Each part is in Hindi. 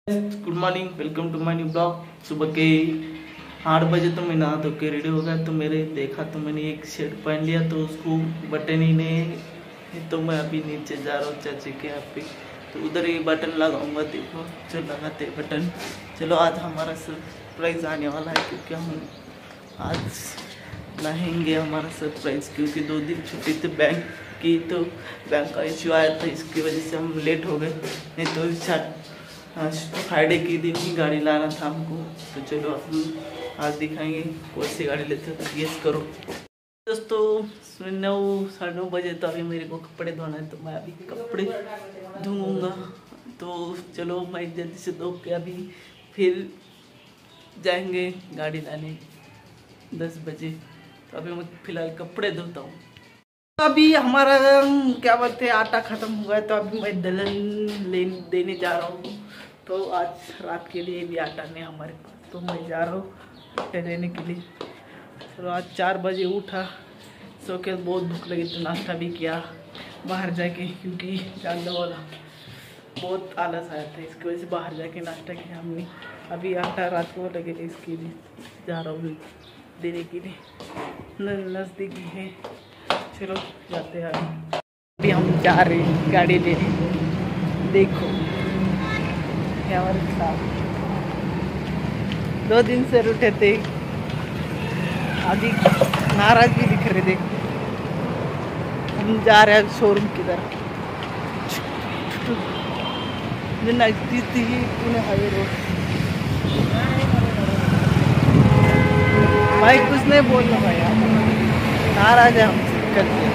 Good morning, welcome to my new blog. सुबह के 8 बजे तो मैं नहा धो के रेडी हो गया। तो मेरे देखा तो मैंने एक शर्ट पहन लिया, तो उसको बटन ही नहीं। तो मैं अभी नीचे जा रहा हूँ चाची के यहाँ पे, तो उधर ही बटन लगाऊंगा। देखो जो लगाते बटन। चलो आज हमारा सरप्राइज आने वाला है, क्योंकि हम आज लाएंगे हमारा सरप्राइज। क्योंकि 2 दिन छुट्टी थी बैंक की, तो बैंक का इश्यू आया था, इसकी वजह से हम लेट हो गए। नहीं तो फ्राइडे के दिन ही गाड़ी लाना था हमको। तो चलो हम आज दिखाएंगे कौन सी गाड़ी लेते हैं, तो गेस करो। दोस्तों 9 साढ़े 9 बजे, तो अभी मेरे को कपड़े धोना है, तो मैं अभी कपड़े धोऊंगा। तो चलो मैं जल्दी से धो के अभी फिर जाएंगे गाड़ी लाने 10 बजे। तो अभी मैं फिलहाल कपड़े धोता हूँ। अभी हमारा क्या बोलते हैं आटा ख़त्म हुआ है, तो अभी मैं दलहन देने जा रहा हूँ। तो आज रात के लिए भी आटा नहीं हमारे पास, तो मैं जा रहा हूँ आटे देने के लिए। तो आज 4 बजे उठा, सो के बहुत भूख लगी, तो नाश्ता भी किया बाहर जाके, क्योंकि जानने वाला बहुत आलस आया था, इसकी वजह से बाहर जाके नाश्ता किया हमने। अभी आटा रात को लगेगा, इसके लिए जा रहा हूँ देने के लिए। नज़दीकी है, चलो जाते हैं। अभी हम जा रहे हैं गाड़ी लेने। देखो क्या 2 दिन से रुके थे, अभी नाराज भी दिख रहे। देखो हम जा रहे हैं शोरूम की तरफ। नजदीक ही पुणे हाईवे रोड। भाई कुछ नहीं बोलना भाई, नाराज है हमसे करके।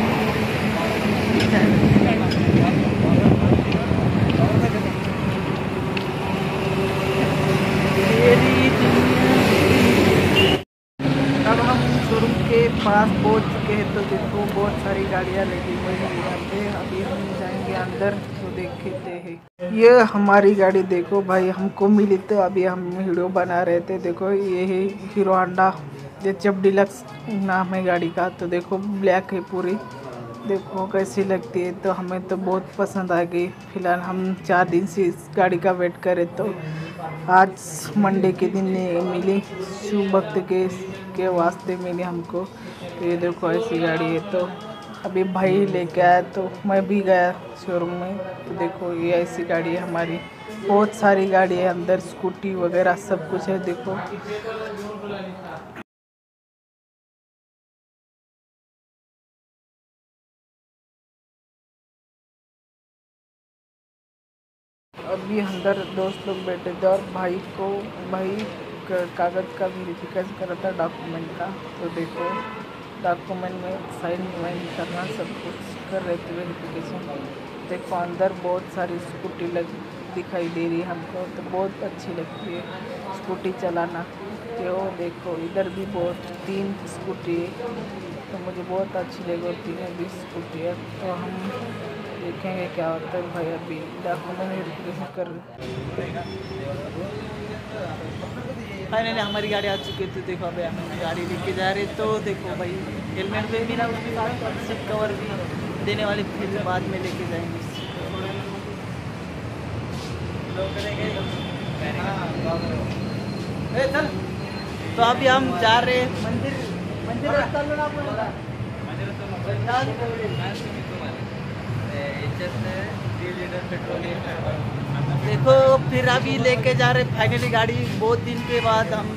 अब हम शोरूम के पास पहुंच चुके हैं। तो देखो बहुत सारी गाड़ियां लगी हुई हैं यहाँ पे। अभी हम जाएंगे अंदर, तो देखते हैं। ये हमारी गाड़ी देखो भाई, हमको मिली, तो अभी हम वीडियो बना रहे थे। देखो ये है हीरो होंडा एचएफ डिलक्स नाम है गाड़ी का। तो देखो ब्लैक है पूरी, देखो कैसी लगती है। तो हमें तो बहुत पसंद आ गई। फिलहाल हम 4 दिन से इस गाड़ी का वेट करें, तो आज मंडे के दिन मिली, शुभ वक्त के वास्ते मिली हमको। तो ये देखो ऐसी गाड़ी है। तो अभी भाई लेके आया, तो मैं भी गया शोरूम में। तो देखो ये ऐसी गाड़ी है हमारी। बहुत सारी गाड़ी है अंदर, स्कूटी वगैरह सब कुछ है। देखो अभी अंदर दोस्त लोग बैठे थे, और भाई कागज़ का वेरिफिकेशन करा था, डॉक्यूमेंट का। तो देखो डॉक्यूमेंट में साइन वाइन करना, सब कुछ कर रहे थे वेरिफिकेशन। देखो अंदर बहुत सारी स्कूटी दिखाई दे रही है हमको, तो बहुत अच्छी लगती है स्कूटी चलाना। तो देखो इधर भी 3 स्कूटी है, तो मुझे बहुत अच्छी लगी। और 3 भी स्कूटी है। तो हम देखेंगे क्या होता है। भाई अभी डॉक्यूमेंट वेरिफिकेशन कर फाइनली हमारी गाड़ी आ चुकी है। तो देखो अभी हम गाड़ी लेके जा रहे। तो देखो भाई हेलमेट पे भी ना, उसके साथ सीट कवर भी देने वाले, फिर बाद में लेके जाएंगे। चल तो अभी हम जा रहे हैं मंदिर देखो फिर अभी लेके जा रहे फाइनली गाड़ी। बहुत दिन के बाद हम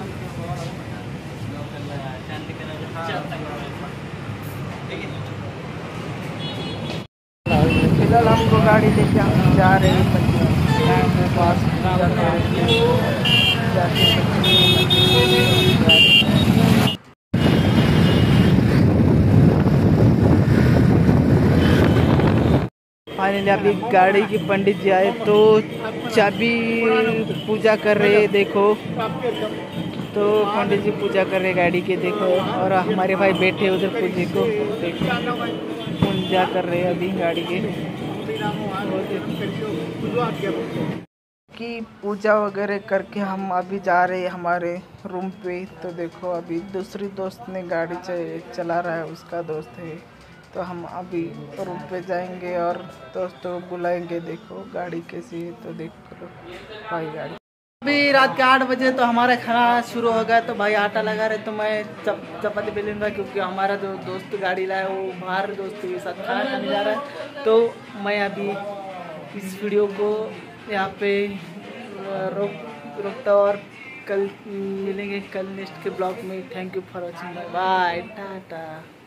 फिलहाल हमको गाड़ी लेके हम जा रहे हैं बैंक के पास। फाइनली अभी गाड़ी की पंडित जी आए, तो चाबी पूजा कर रहे हैं। देखो तो पंडित जी पूजा कर रहे हैं गाड़ी के। देखो और हमारे भाई बैठे उधर पूजे को, देखो पूजा कर रहे हैं अभी गाड़ी के की पूजा वगैरह करके हम अभी जा रहे हैं हमारे रूम पे। तो देखो अभी दूसरी दोस्त ने गाड़ी चला रहा है, उसका दोस्त है। तो हम अभी रूम पे जाएंगे और दोस्तों को बुलाएंगे। देखो गाड़ी कैसी है, तो देखो भाई गाड़ी अभी रात के 8 बजे तो हमारा खाना शुरू हो गया। तो भाई आटा लगा रहे तो मैं चपाती बेलूँगा, क्योंकि हमारा जो दोस्त गाड़ी लाया वो बाहर दोस्तों के साथ खाना खाने जा रहा है। तो मैं अभी इस वीडियो को यहाँ पे रोकता और कल मिलेंगे कल नेक्स्ट के ब्लॉग में। Thank you for watching, bye bye, Tata.